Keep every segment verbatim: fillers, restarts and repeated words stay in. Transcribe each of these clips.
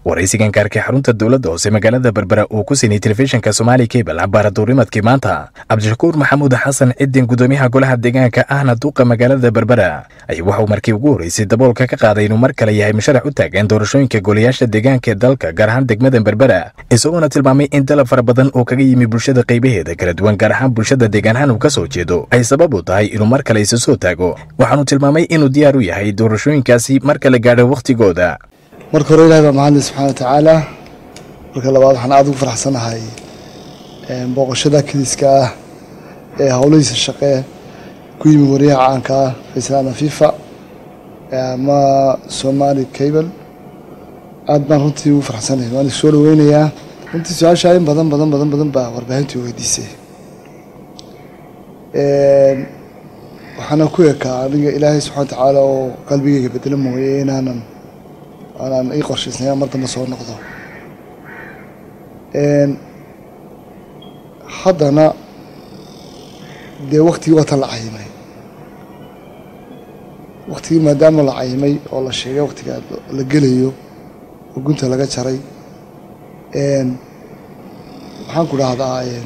waraysigan gaarkii xarunta dowladda hoose magaalada Berbera oo ku siinay telefishinka Somali Cable labaaradoorimadkii maanta Cabdishakuur Maxamuud Xasan Cidin gudoomiyaha golaha deegaanka ahna duqa magaalada Berbera ay waxa uu markii ugu horeysay daboolka ka qaaday inuu mar kale yahay musharax u taagan doorashooyinka golayaasha deegaanka dalka gaar ahaan degmada Berbera isagoo tilmaamay in dalab fara badan oo kaga yimi bulshada qaybaheeda kala duwan gaar ahaan bulshada deegaanahan uu ka soo jeedo ay sabab u tahay inuu mar kale isu soo taago waxaanu tilmaamay inuu diyaar u yahay doorashooyinkaasi mar kale gaadho waqtigooda marka hore ilaahay baa mahadnaq subxaanahu wa ta'aala marka labaad waxaan aad ugu faraxsanahay ee booqashada kiliska ah ee hawlihiisa shaqo ku yimi wariyaha caanka ah Faisal FIFA ama Somali Cable aad baan runtii ugu faraxsanahay waan soo dhaweynayaa runtii su'aasha in badan badan badan badan baa warbaahintii weydiisay ee waxaan ku ekaa aniga ilaahay subxaanahu wa ta'aala oo qalbigayga bedelo mooyee inaanan أنا أي قرش سنة مرة ما صار نقطة. إن حضنا ده وقتي وطلع عيمي. وقتي ما دام ولا عيمي ولا شيء وقتي قاعد لقليه وقلت لقيت شري. إن حنقول هذا عين.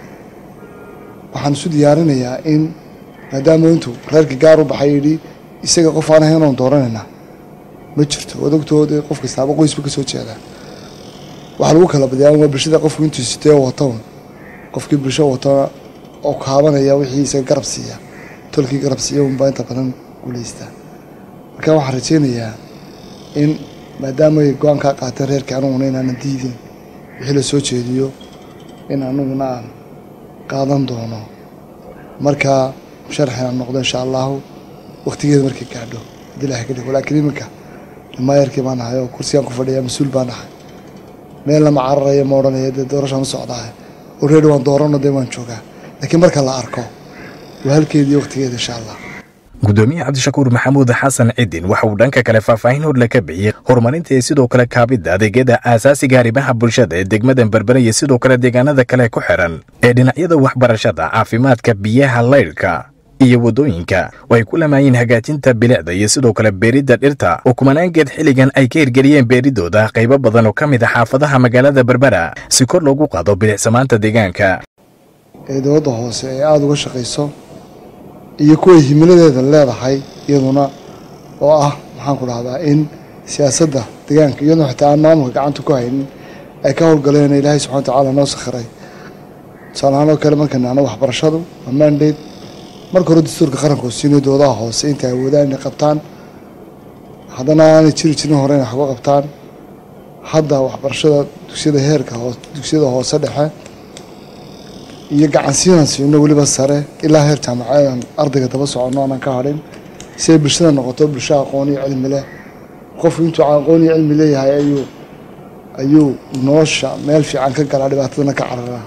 وحنسود يارنا يا إن ما دام أنتوا غير كجارو بحيري يسقى قفانا هنا ودورنا. ما jirto wadogtooda qof kasta qoysba ka soo jeeda waxa lagu kala badiyay bulshada qofku intuu sitee wato qofkii bulshada wato oo kaabanaya wixii isaga garab siiya tolkii garab siiya un baa inta badan guuleysta marka waxaan rajeynayaa in maadaama ay go'aan ka qaateen reerka anuguna inaan diidin wixii la soo jeediyo in anuguna aan qaadan doono marka sharaxna noqdo insha Allah waqtigeeda markii gaadho dilaahay ka dhigo laakiin iminka ما يركب معنا هاي وكرسي أنكو فدي مسؤول بانه ما لما عرّي مورنا يد دورش عن صعدها وريدوان دورنا ديوان شوكا لكن بركة الله أركو وهالكيد وقت كده إن شاء الله gudoomiye Cabdishakuur Maxamuud Xasan Cidin waxa uu dhanka kale faahfaahin hor la ka bixiyay horumarinta sidoo kale kaabida adeegyada aasaasiga arrimaha bulshada ee degmada Berbera iyo sidoo kale deegaanada kale ku xiran ee dhinacyada waxbarashada caafimaadka biyaha leyrka iyo wadooyinka way ku lamaayeen hagaajinta bilicda iyo sidoo kale beeridda dhirta oo kumanaan geed xilligan ay ka hirgeliyeen beeridooda qaybo badan oo ka mid ah xaafadaha magaalada Berbera si kor loogu qaado bilicsamaanta deegaanka ee dowladda hoose ee aad uga shaqeyso iyo kuwa himiladeeda leedahay iyaduna oo ah maxaan ku dhahdaa in siyaasadda deegaanka iyadoo xitaa aan maamulka gacanta ku haynin ay ka howlgaleen Ilaahay subxaanahu wa ta'aala noo sakhiray salaano kale markaan aan waxbarashadu mandate marka hore dastuurka qaranku siinay doodaha hoose inta ay wadaan inay qabtaan haddana aan jiri jirin hore inay xaq qabtaan hadda waxbarashada dugsiyada heerka hoose dugsiyada hoose dhexe iyo gacansiinaan siino waliba sare ilaa heer jaamacadeed ardayga daba socono aan ka harin si ay bulshada noqoto bulsho aqoon iyo cilmi leh qof intuu aqoon iyo cilmi leeyahay ayuu ayuu nolosha meel fiican ka galaa dhibaatadana ka carara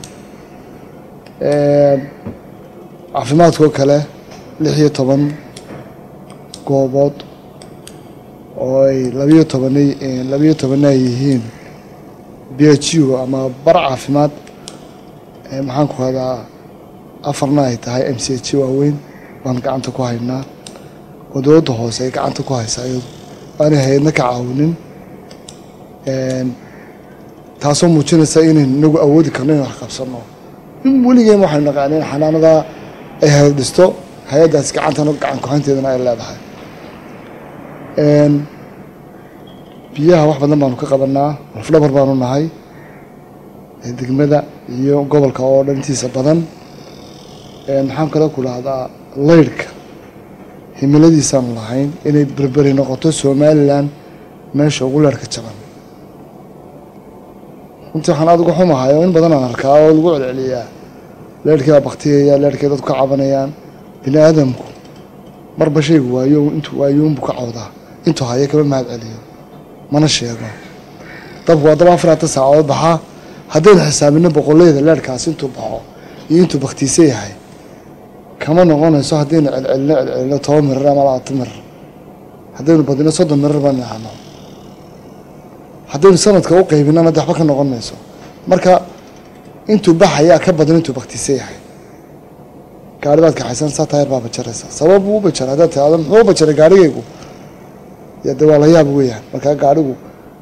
ee caafimaadka kale lix iyo toban goobood oo ay laba iyo toban ee laba iyo toban ay yihiin B H U ama bar caafimaad ee maxaan ku hadaa afarna ay tahay M C H waaweyn waan gacanta ku haynaa oo dowladda hoose ay gacanta ku haysaa aan hay'adna ka caawinin ee taasoo muujinaysa in inagu awoodi karno in wax qabsano in weligeena waxaan naqaaneen xanaanada ay hay'adisto hay'adaas gacantana gacan ku hanteedana ay leedahay een biyaha wax badan baan ka qabanaa lafdhabar baan u nahay degmada iyo gobolka oo dhantiisa badan een maxaan kala ku lahdaa leyrka himiladiisaan lahayn inay berberi noqoto Somaliland meesha ugu leerka jaban inta waxaan aad ugu xumahay in badan aan arkaa oo lagu celceliyaa leerka baqtiya leerka dadku ka cabanayaan bini aadamku marba shay waayo intuu waayo uu ka cawdaa intuu haye kaba mahad celiyo mana sheego dab waa dab afar saacadood baxa haddii xisaabino boqolleyda leerkaas intuu baxo iyo intuu baqtiisay yahay kama noqonayso haddii celcelino celcelino toban mirir ama labaatan mirir haddii badino soddon mirir baan nahano haddii sanadka u qaybinana waxba ka noqonayso marka intuu baxaya ka badan intuu baqtiisay yahay gaaribaad ka xaysan saa taayir baa bajaraysa sabab uu bajaray dad taada muxuu bajaray gaarigaygu ya dawaa la yaab weeyaan marka gaarigu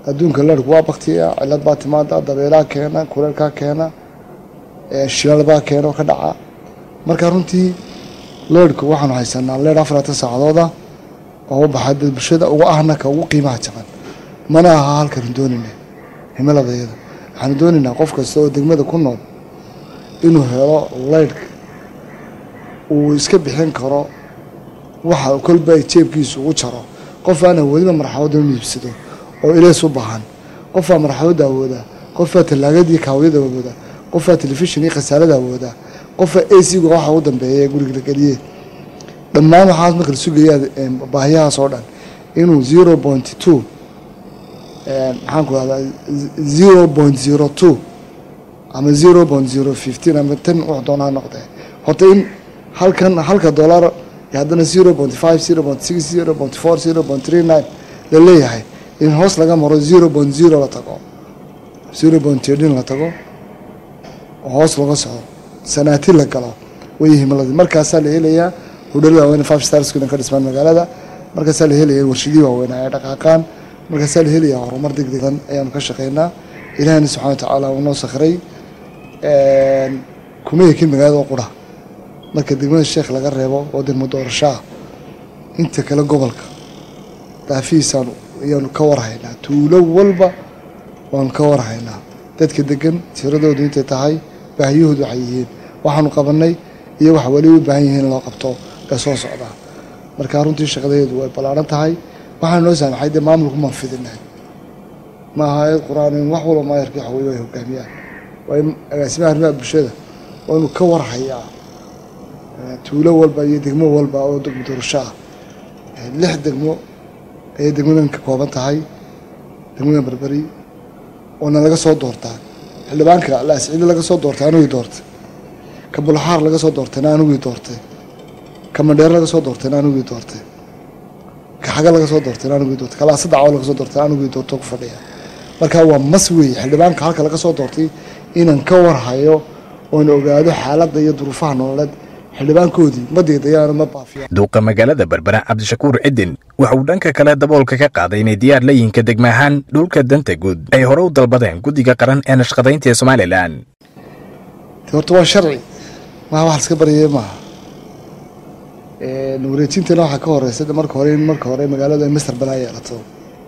adduunka leerku waa baktiya cilad baa timaada dabeelaa keena kuleelkaa keena shilal baa keeno ka dhaca marka runtii leerku waxaanu haysanaa leer afaratan saacadooda oo u baxay dad bulshada uga ahna ka ugu qiimaha jaban mana aha halkan doonina himiladayada waxaanu doonaynaa qof kasta oo degmada ku nool inuu helo leerka uu iska bixin karo waxa kolba jeebkiisu ugu jaro qof aan awoodin marxaladda inuu iibsado oo ilays u baahan qof aan marxaladda awooda qof aan talaagadii kaawiyada awooda qof aan telefishin iyo khasaalada awooda qof aan A C-ga waxa u dambeeyay guriga la geliyay dhammaan waxaas marka la sugayaa baahiyahaas oo dhan inuu zero point two maxaan ku rahdaa zero point zero two ama zero point zero fifteen ama ten wax doonaa noqdee horta in halkan halka dollar haddana zero point five zero point six zero point four zero point three nine la leeyahay in hoos laga maro zero point zero la tago zero point thirteen la tago hoos laga socdo sanaati la galo way himilada markaasaa la helayaa hudhal waaweyn five stars kuna ka dhismaan magaalada markaasaa la helayaa warshadii waaweyn ay dhaqaaqaan markaasaa la helayaa horumar degdegan ayaanu ka shaqeynaa ilaahina subxaana wa tacaala uu noo sakhiray kuma yekin magaalada oo qura marka degmada sheekh laga reebo oo degmo doorashaa inta kale gobolka daafiisaan ayaanu ka warhaynaa tuulo walba waanu ka warhaynaa dadka degan tiradoodu intay tahay baahiyahoodu waxay yihiin waxaanu qabanay iyo wax wali u baahan yihiin loo qabto ee soo socda marka runtii shaqadeedu way ballaaran tahay waxaan noo saamaxay dee maamulku ma fidinay ma aha ayad qur-aan in wax walba maayarkii xawey way hogaamiyaan waa in agaasimaha arrimaha bulshada waa inuu ka warhayaa tuulo walba iyo degmo walba oo degmo doorasho ah lix degmo ayay degmadan ka kooban tahay degmada berberi oona laga soo doortaa xildhibaanka laasciide laga soo doortay anigii doortay ka bulxaar laga soo doortayna anigii doortay ka mandheer laga soo doortayna anigii doortay ka xaga laga soo doortayna anigii doortay kalaa saddex oo laga soo doortay anigii doorto ku fadhiya marka waa mas weeye xildhibaanka halka laga soo doortay inaan ka warhayo oon ogaado xaaladda iyo duruufaha nololeed xildhibaankoodii ma deedayaana ma baafiya duuqa magaalada berbera cabdishakuur cidin waxa uu dhanka kale daboolka ka qaaday inay diyaar leeyihiin degma ahaan dhulka danta guud ay hore u dalbadeen guddiga qaran ee nashqadaynta ee somalilan horta waa sharci maha wax laska baryaya maaha wareejintana waxaa ka horeysa marka hore in marka hore magaaladu ay master balaan yeelato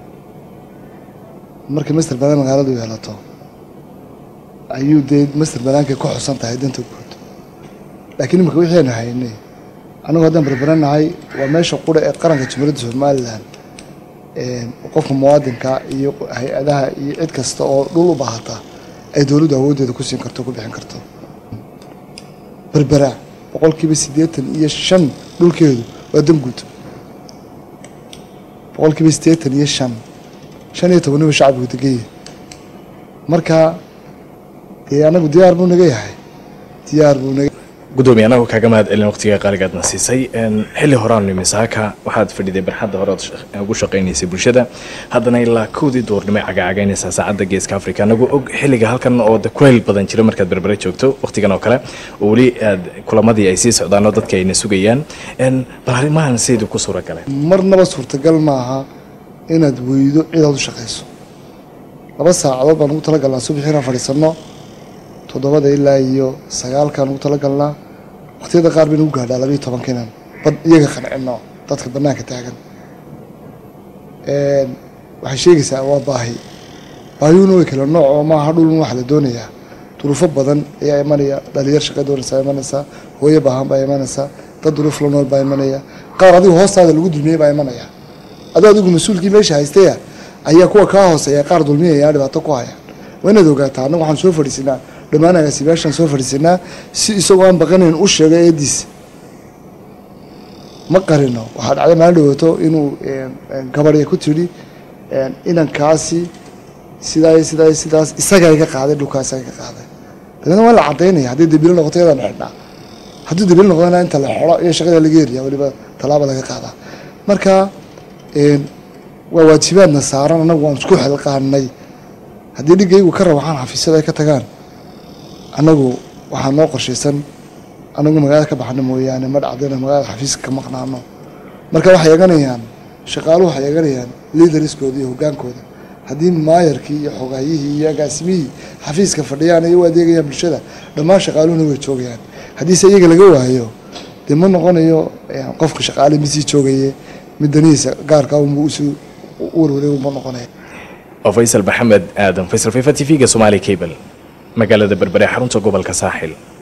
markii master balaan magaaladu yeelato ayuu dee master balaankay ku xusan tahay danta guud laakiin imika wixii aanu haynay annagu haddaan berberanahay waa meesha qura ee qaranka jumhuuriyadda somalilan qofka muwaadinka iyo hay-adaha iyo cid kasta oo dhul u baahata ay dowladdu awooddeeda ku siin karto ku bixin karto berbera boqolkiiba siddeetan iyo shan dhulkeedu waa danguud boqolkiiba siddeetan iyo shan shan iyo tobaniba shacabku degaya marka dee anagu diyaar buu naga yahay diyaar buu naga gudoomiye anagu kaaga mahad celin waqtiga qaaligaadna siisay xilli horaan nimi saaka waxaad fadhiday barxadda hore ugu shaqaynaysay bulshada haddana ilaa kowdii duurnimo cagaacagaynaysaa saacadda geeska africa anagu og xilliga halkan oo kuleyl badan jiro markaad berbere joogto waqtigan oo kale oo weli aad kulamadii ay sii socdaan oo dadka ayna sugayaan bal arrimahan saydu ku suura galeen marnaba suurtagal maaha inaad weydo cidaad u shaqayso laba saacadood baan ugu talagalnaa subaxii inaan fadhiisanno toddobada ilaa iyo sagaalkaan ugu talagalnaa waqtiyada qaar baynu u gaadhaa labayo tobankiinan bad iyaga qancino dadka bannaanka taagan waxay sheegaysaa waa baahi baahiyuhuna way kala nooc oo maaha dhulun waxa la doonayaa duruufo badan ayaa imanaya dhalinyar shaqay doonaysaa imanaysaa hooyo baahan baa imanaysaa dad duruuf la nool baa imanaya qaar adigu hoostaada lagu dulmiyey baa imanaya adoo adigu mas-uulkii meesha haystaya ayaa kuwa kaa hooseeya qaar dulmiyaya dhibaato ku haya waa inaad ogaataa annagu waxaan soo fadhiisinaa dhammaan agaasimayaashaan soo fadhiisanaa si isagoo aan baqanayn u sheego eediisa ma qarino waxaa dhacday maalin dhawaato inuu gabadhya ku tidhi inankaasi sidaa sidaa sidaas isagaa iga qaaday dhulkaa isaga iga qaaday dabeedna waa la cadaynaya haddii debilo noqoto yadaan xidhnaa haddii debilo noqdana inta la xolo iyo shaqada laga eriya waliba tallaaba laga qaadaa marka waa waajibaadna saaran annagu waan isku xilqaanay haddii dhigaygu ka rawaxaan xafiisyada ay ka tagaan annagu waxaa noo qorshaysan anagu magaalada ka baxano mooyaane ma dhacdayna magaalada xafiiska ka maqnaano marka waxay eeganayaan shaqaaluhu waxay eeganayaan liidariskooda iyo hogaankooda haddii maayarkii iyo xogaayihii iyo agaasimihii xafiiska fadhiyaan ay u adeegayaan bulshada dhammaan shaqaaluhuna way joogayaan haddiise iyaga laga waayo dee ma noqonayo qofka shaqaale misii joogaye midanihiisa gaarka unbuu isu warwareeg uma noqonaya. Faysal Maxamed Aadan, Faysal Fifa T V-ga Somali Cable, magaalada Berbera xarunta gobolka Saaxil.